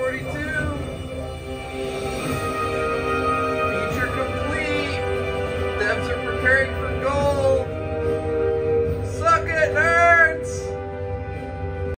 42. Feature complete. Devs are preparing for gold.